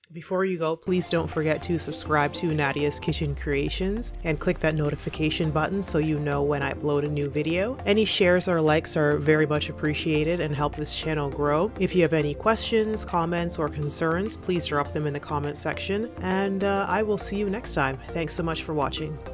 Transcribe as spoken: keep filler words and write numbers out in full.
Before you go, please don't forget to subscribe to Nadia's Kitchen Creations and click that notification button so you know when I upload a new video. Any shares or likes are very much appreciated and help this channel grow. If you have any questions, comments, or concerns, please drop them in the comment section, and uh, I will see you next time. Thanks so much for watching.